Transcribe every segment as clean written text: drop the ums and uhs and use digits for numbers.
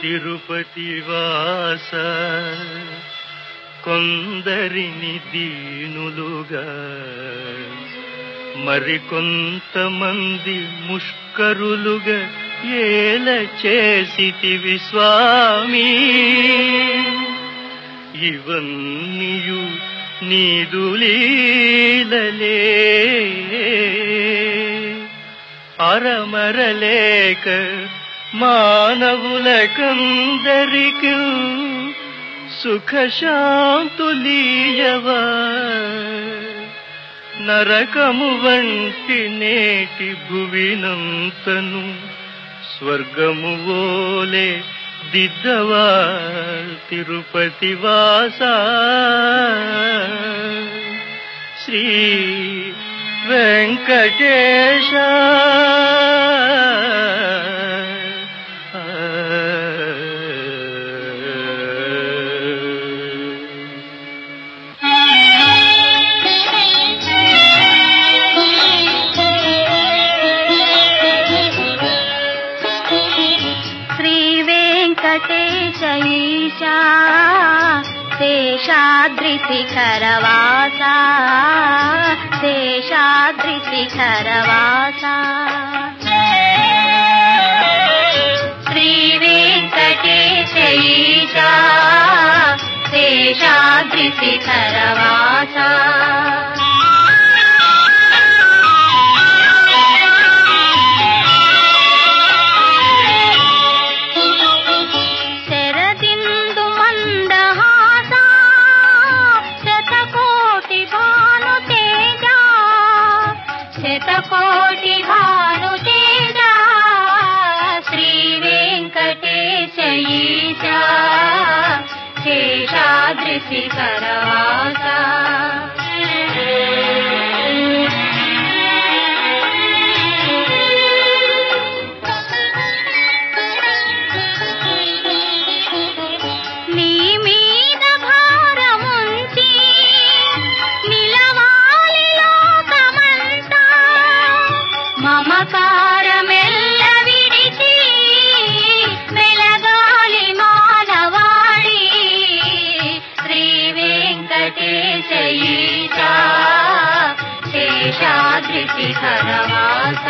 తిరుపతి వాస కొందరిని దీనులుగా మరికొంతమంది ముష్కరులుగా ఏల చేసితివి స్వామి. ఇవన్నీయు నీదు లీలలే అరమరలేక మానవులకందరికీ సుఖశాంతులీయవా. నరకము వంటి నేటి భువినంతను స్వర్గము వోలే దిద్దవా తిరుపతి వాస. శ్రీ వెంకటేశ ఈశా శేషాద్రి శిఖరవాస శేషాద్రి శిఖరవాస. శ్రీ వెంకటేశ ఈశా శేషాద్రి శిఖరవాస. శతకోటి భానుతేజ శ్రీ వెంకటేశ ఈశా శేషాద్రి శిఖరవాస. మమకారమెల్ల విడిచి మెలగాలి మానవాళి శ్రీ వెంకటేశ ఈశా శేషాద్రి శిఖరవాస.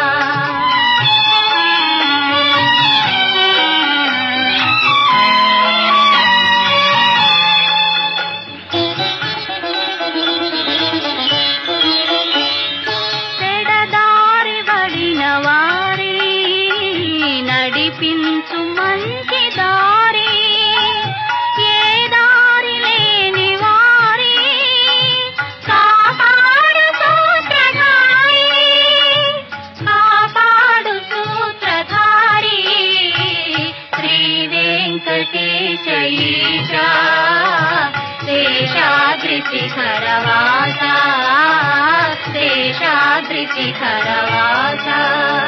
నడిపించు మంచి దారి ఏ దారి లేని వారి కాపాడు సూత్రధారి కాపాడు సూత్రధారి శ్రీ వెంకటేశ ఈశా శేషాద్రి శిఖరవాస శేషాద్రి శిఖరవాస.